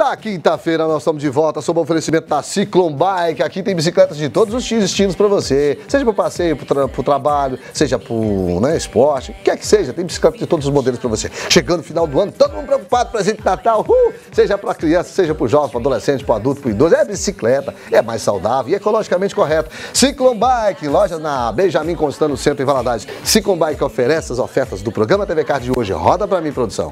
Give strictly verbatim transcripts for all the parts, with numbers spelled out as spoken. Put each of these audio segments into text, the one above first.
Na quinta-feira nós estamos de volta sob o oferecimento da Ciclone Bike. Aqui tem bicicletas de todos os destinos para você. Seja para o passeio, para o tra trabalho, seja para o né, esporte, o que quer que seja. Tem bicicleta de todos os modelos para você. Chegando no final do ano, todo mundo preocupado, presente de Natal. Uh, seja para criança, seja para o jovem, para o adolescente, para o adulto, para o idoso. É bicicleta, é mais saudável e ecologicamente correto. Ciclone Bike, loja na Benjamin Constant, no centro em Valadares. Ciclone Bike oferece as ofertas do programa T V Card de hoje. Roda para mim, produção.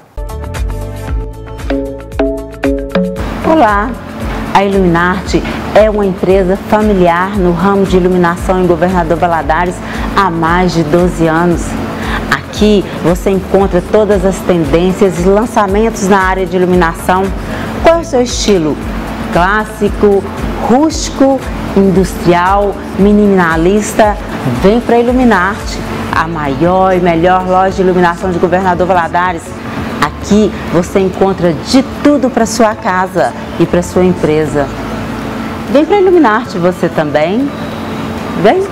Olá, a Iluminarte é uma empresa familiar no ramo de iluminação em Governador Valadares há mais de doze anos. Aqui você encontra todas as tendências e lançamentos na área de iluminação. Qual é o seu estilo? Clássico, rústico, industrial, minimalista? Vem para a Iluminarte, a maior e melhor loja de iluminação de Governador Valadares. Aqui você encontra de tudo para sua casa e para sua empresa. Vem para Iluminarte você também. Vem!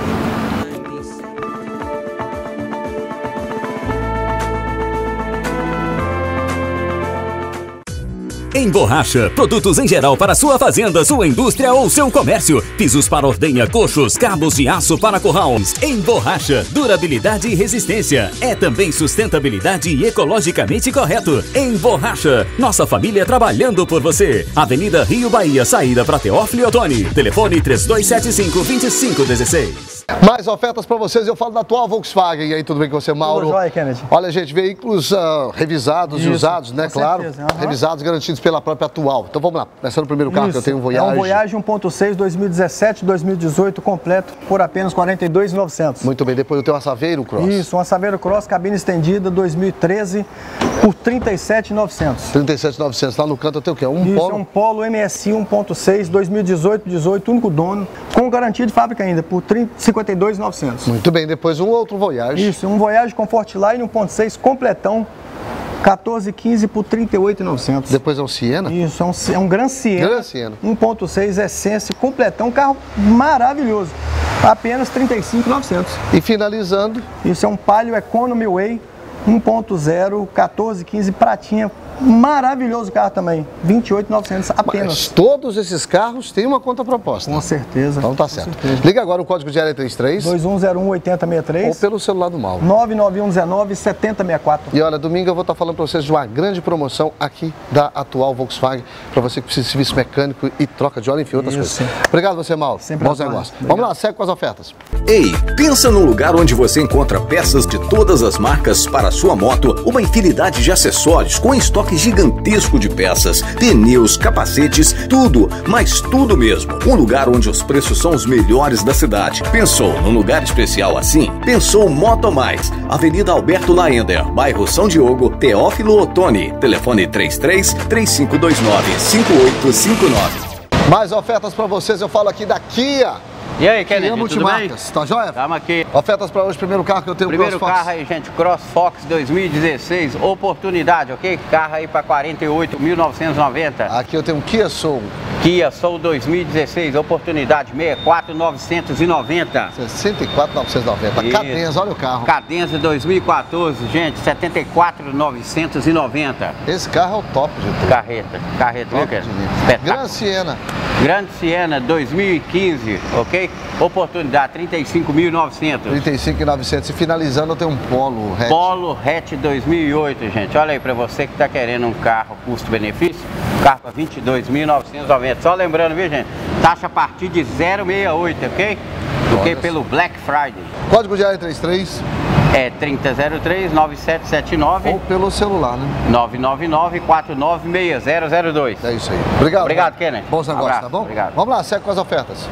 Em Borracha, produtos em geral para sua fazenda, sua indústria ou seu comércio. Pisos para ordenha, coxos, cabos de aço para currais. Em Borracha, durabilidade e resistência. É também sustentabilidade e ecologicamente correto. Em Borracha, nossa família trabalhando por você. Avenida Rio Bahia, saída para Teófilo e Otoni. Telefone três dois sete cinco, dois cinco um seis. Mais ofertas para vocês, eu falo da atual Volkswagen. E aí, tudo bem com você, Mauro? Tudo jóia, Kennedy. Olha, gente, veículos uh, revisados Isso, e usados, né? Claro. Certeza, uhum. Revisados, garantidos pela própria atual. Então vamos lá, começando o primeiro carro. Isso. Que eu tenho um Voyage. É um Voyage um ponto seis, dois mil e dezessete, dois mil e dezoito, completo, por apenas quarenta e dois mil e novecentos. Muito bem, depois eu tenho uma Saveiro Cross. Isso, uma Saveiro Cross, cabine estendida, dois mil e treze, por trinta e sete mil e novecentos. trinta e sete mil e novecentos, lá no canto eu tenho o quê? Um Isso, Polo? é um Polo M S I um ponto seis, dois mil e dezoito, dezoito, único dono, com garantia de fábrica ainda, por cinquenta e dois mil e novecentos. Muito bem, depois um outro Voyage. Isso, um Voyage Comfortline um ponto seis, completão, quatorze quinze por trinta e oito mil e novecentos. Depois é um Siena? Isso, é um, é um Gran Siena, Gran Siena. um ponto seis, essência, completão, carro maravilhoso, apenas trinta e cinco mil e novecentos. E finalizando... Isso é um Palio Economy Way um ponto zero, quatorze quinze, pratinha, maravilhoso carro também, vinte e oito mil e novecentos apenas. Mas todos esses carros têm uma conta proposta. Com certeza. Então tá certo. Liga agora o código de área trinta e três. dois um zero um, oito zero seis três. Ou pelo celular do Mauro. nove nove um um nove, sete zero seis quatro. E olha, domingo eu vou estar falando para vocês de uma grande promoção aqui da atual Volkswagen, para você que precisa de serviço mecânico e troca de óleo, enfim, outras Isso. coisas. Obrigado você, Mauro. Sempre bons negócios. Vamos lá, segue com as ofertas. Ei, pensa num lugar onde você encontra peças de todas as marcas para a sua moto, uma infinidade de acessórios com estoque gigantesco de peças, pneus, capacetes, tudo, mas tudo mesmo. Um lugar onde os preços são os melhores da cidade. Pensou num lugar especial assim? Pensou Moto Mais, Avenida Alberto Laender, bairro São Diogo, Teófilo Otoni. Telefone três três, três cinco dois nove, cinco oito cinco nove. Mais ofertas para vocês, eu falo aqui da Kia. E aí, Kennedy, Kia tudo bem? Multimarcas, tá joia? Estamos aqui. Ofertas para hoje, primeiro carro que eu tenho, Primeiro Cross carro Fox. aí, gente, Cross Fox dois mil e dezesseis, oportunidade, ok? Carro aí para quarenta e oito mil novecentos e noventa. Aqui eu tenho um Kia Soul. Kia Soul dois mil e dezesseis, oportunidade sessenta e quatro mil novecentos e noventa. sessenta e quatro mil novecentos e noventa. Isso. Cadenza, olha o carro. Cadenza dois mil e quatorze, gente, setenta e quatro mil novecentos e noventa. Esse carro é o top de tudo. Carreta, carreta, viu, Top de Kennedy? nível. Espetáculo. Gran Siena. Grande Siena dois mil e quinze, ok? Oportunidade trinta e cinco mil e novecentos. trinta e cinco mil e novecentos. E finalizando eu tenho um Polo hatch. Polo hatch dois mil e oito, gente. Olha aí, para você que está querendo um carro custo-benefício, carro para vinte e dois mil novecentos e noventa. Só lembrando, viu, gente? Taxa a partir de zero vírgula sessenta e oito, ok? Ok, pelo Black Friday. Código de área trinta e três. É trinta zero três, nove sete sete nove. Ou pelo celular, né? nove nove nove, quatro nove seis zero zero dois. É isso aí. Obrigado. Obrigado, Kennedy. Bons negócios, Abraço. tá bom? Obrigado. Vamos lá, segue com as ofertas.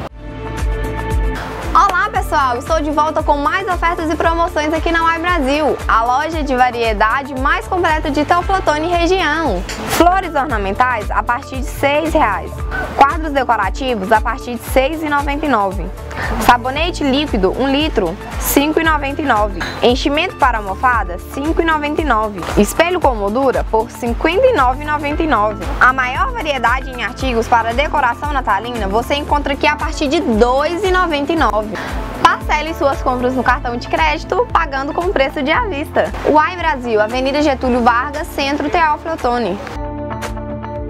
Olá pessoal, estou de volta com mais ofertas e promoções aqui na Uai Brasil, a loja de variedade mais completa de Teófilo Otoni e região. Flores ornamentais a partir de seis reais, quadros decorativos a partir de seis reais e noventa e nove centavos, sabonete líquido um litro cinco reais e noventa e nove centavos, enchimento para almofada cinco reais e noventa e nove centavos, espelho com moldura por cinquenta e nove reais e noventa e nove centavos. A maior variedade em artigos para decoração natalina você encontra aqui a partir de dois reais e noventa e nove centavos. Parcele suas compras no cartão de crédito, pagando com preço de à vista. Uai Brasil, Avenida Getúlio Vargas, Centro, Teófilo Otoni.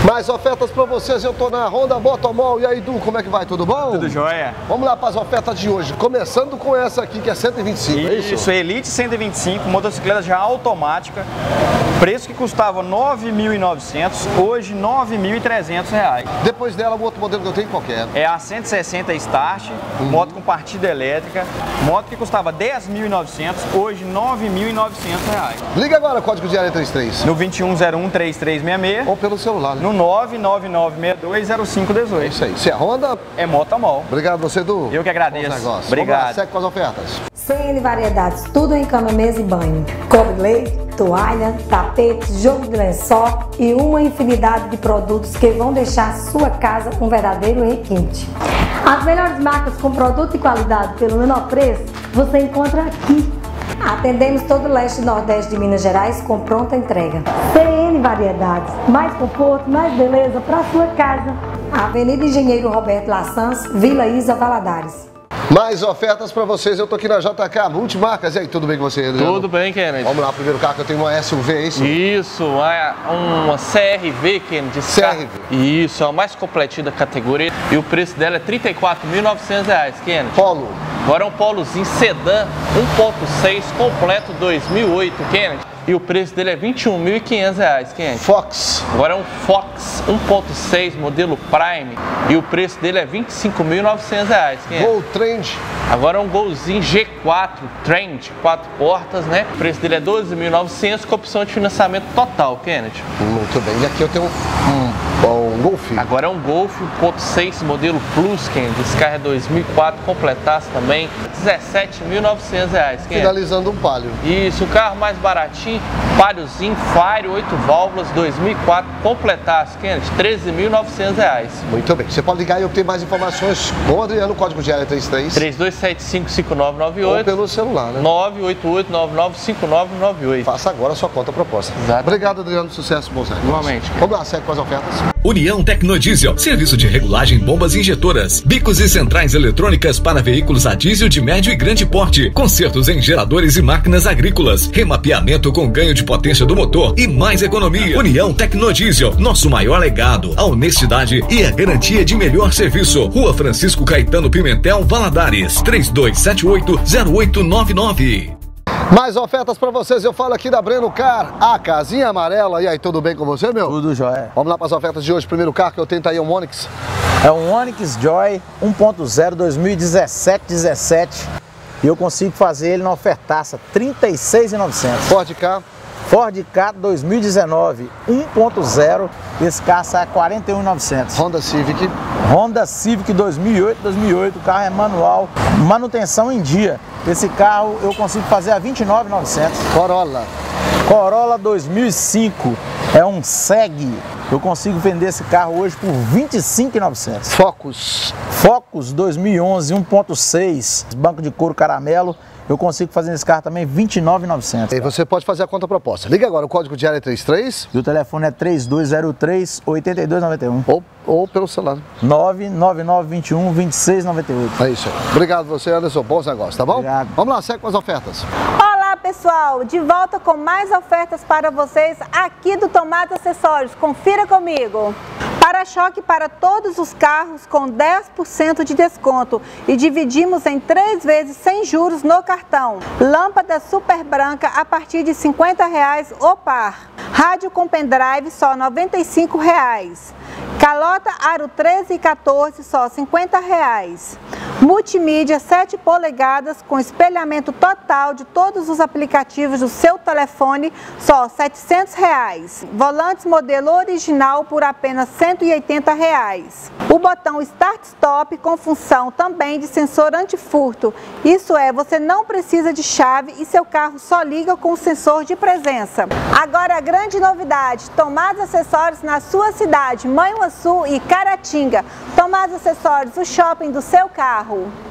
Mais ofertas para vocês, eu tô na Honda Motomol. E aí, Du, como é que vai? Tudo bom? Tudo jóia. Vamos lá para as ofertas de hoje, começando com essa aqui que é cento e vinte e cinco, isso, é isso? Isso, Elite cento e vinte e cinco, motocicleta já automática, preço que custava nove mil e novecentos, hoje nove mil e trezentos reais. Depois dela, o outro modelo que eu tenho qualquer. É a cento e sessenta Start, uhum. moto com partida elétrica, moto que custava dez mil e novecentos, hoje nove mil e novecentos reais. Liga agora, código de área trinta e três. No vinte e um zero um, três três seis seis. Ou pelo celular, né? No nove nove nove seis dois zero cinco um oito. É isso aí. Se é Honda, é Motomol. Obrigado você, Du. Eu que agradeço. Obrigado. Obrigado. Vamos lá, segue com as ofertas. C N Variedades, tudo em cama, mesa e banho. Cobre leite, toalha, tapete, jogo de lençol e uma infinidade de produtos que vão deixar sua casa um verdadeiro requinte. As melhores marcas com produto e qualidade pelo menor preço, você encontra aqui. Atendemos todo o leste e nordeste de Minas Gerais com pronta entrega. C N Variedades, mais conforto, mais beleza para sua casa. Avenida Engenheiro Roberto Lassans, Vila Isa, Valadares. Mais ofertas para vocês, eu tô aqui na J K Multimarcas. E aí, tudo bem com você, Adriano? Tudo bem, Kennedy. Vamos lá, primeiro carro que eu tenho uma S U V, é isso? Isso, uma, uma C R V, Kennedy. C R V. Isso, é a mais completinha da categoria. E o preço dela é trinta e quatro mil e novecentos reais, Kennedy. Polo. Agora é um Polozinho sedã um ponto seis completo dois mil e oito, Kennedy. E o preço dele é vinte e um mil e quinhentos reais, Kennedy. Fox. Agora é um Fox um ponto seis modelo Prime e o preço dele é vinte e cinco mil e novecentos reais, Kennedy. Gol Trend. Agora é um Golzinho G quatro Trend, quatro portas, né? O preço dele é doze mil e novecentos com opção de financiamento total, Kennedy. Muito bem. E aqui eu tenho um, um, um Golf. Agora é um Golf um ponto seis modelo Plus, Kennedy. Esse carro é dois mil e quatro, completasse também, dezessete mil e novecentos reais, Kennedy. Finalizando um Palio. Isso, o carro mais baratinho, Paliozinho Fire, oito válvulas, dois mil e quatro, completasse, Kennedy, treze mil e novecentos reais. Muito bem. Você pode ligar e obter mais informações com o Adriano, código de área trinta e três. três dois sete cinco cinco nove nove oito. Ou pelo celular, né? nove oito oito nove nove cinco nove nove oito. Faça agora a sua conta proposta. Exato. Obrigado, Adriano. Sucesso, bons negócios. Igualmente. Vamos lá, segue com as ofertas. União Tecnodiesel, serviço de regulagem, bombas e injetoras, bicos e centrais eletrônicas para veículos a diesel de médio e grande porte, consertos em geradores e máquinas agrícolas, remapeamento com ganho de potência do motor e mais economia. União Tecnodiesel, nosso maior legado, a honestidade e a garantia de melhor serviço. Rua Francisco Caetano Pimentel, Valadares, três dois sete oito zero oito nove nove. Mais ofertas para vocês, eu falo aqui da Breno Car, a casinha amarela. E aí, tudo bem com você, meu? Tudo jóia. Vamos lá para as ofertas de hoje. Primeiro carro que eu tenho tá aí é um Onix. É um Onix Joy um ponto zero dois mil e dezessete dezessete e eu consigo fazer ele na ofertaça trinta e seis mil e novecentos. Ford Ka. Ford Ka dois mil e dezenove um ponto zero, esse carro sai a quarenta e um mil e novecentos. Honda Civic. Honda Civic dois mil e oito, dois mil e oito, o carro é manual, manutenção em dia. Esse carro eu consigo fazer a vinte e nove mil e novecentos. Corolla. Corolla dois mil e cinco, é um Seg. Eu consigo vender esse carro hoje por vinte e cinco mil e novecentos. Focus. Focus dois mil e onze um ponto seis, banco de couro caramelo. Eu consigo fazer nesse carro também vinte e nove mil e novecentos. E você pode fazer a conta proposta. Liga agora, o código de área é trinta e três. E o telefone é três dois zero três, oito dois nove um. Ou, ou pelo celular. nove nove nove dois um, dois seis nove oito. É isso aí. Obrigado você, Anderson. Bons negócios, tá bom? Obrigado. Vamos lá, segue com as ofertas. Olá, pessoal. De volta com mais ofertas para vocês aqui do Tomada Acessórios. Confira comigo. Para-choque para todos os carros com dez por cento de desconto e dividimos em três vezes sem juros no cartão. Lâmpada super branca a partir de cinquenta reais o par. Rádio com pendrive só noventa e cinco reais. Calota aro treze e quatorze só cinquenta reais. Multimídia sete polegadas com espelhamento total de todos os aplicativos do seu telefone só setecentos reais. Volantes modelo original por apenas cento e oitenta reais. O botão Start Stop com função também de sensor antifurto. Isso é, você não precisa de chave e seu carro só liga com o sensor de presença. Agora a grande novidade, Tomadas Acessórios na sua cidade, Manhuaçu e Caratinga. Tomadas Acessórios, o shopping do seu carro.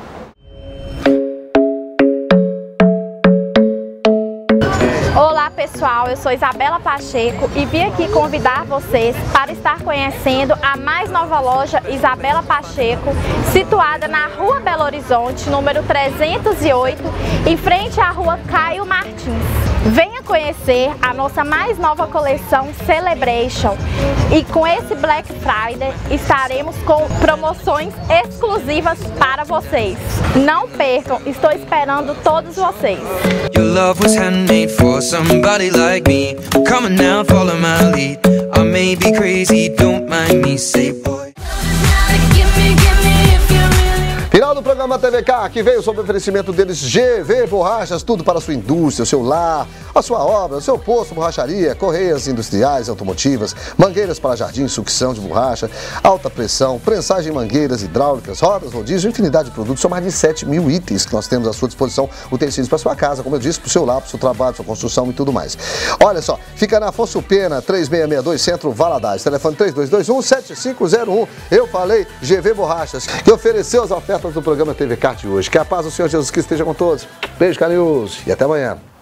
Olá pessoal, eu sou Isabela Pacheco e vim aqui convidar vocês para estar conhecendo a mais nova loja Isabela Pacheco, situada na Rua Belo Horizonte, número trezentos e oito, em frente à Rua Caio Martins. Venha conhecer a nossa mais nova coleção Celebration e com esse Black Friday estaremos com promoções exclusivas para vocês. Não percam, estou esperando todos vocês. Your love was handmade for somebody like me. Come on now, follow my lead. I may be crazy, don't mind me, say boy. Final do programa T V K, que veio sob o oferecimento deles G V Borrachas, tudo para a sua indústria, o seu lar, a sua obra, o seu posto, borracharia, correias industriais, automotivas, mangueiras para jardim, sucção de borracha, alta pressão, prensagem, mangueiras hidráulicas, rodas, rodízio, infinidade de produtos, são mais de sete mil itens que nós temos à sua disposição, utensílios para a sua casa, como eu disse, para o seu lar, para o seu trabalho, para a sua construção e tudo mais. Olha só, fica na Afonso Pena, três seis seis dois, Centro Valadares, telefone três dois dois um, sete cinco zero um. Eu falei G V Borrachas, que ofereceu as ofertas do programa T V K de hoje. Que a paz do Senhor Jesus Cristo esteja com todos. Beijo carinhoso e até amanhã.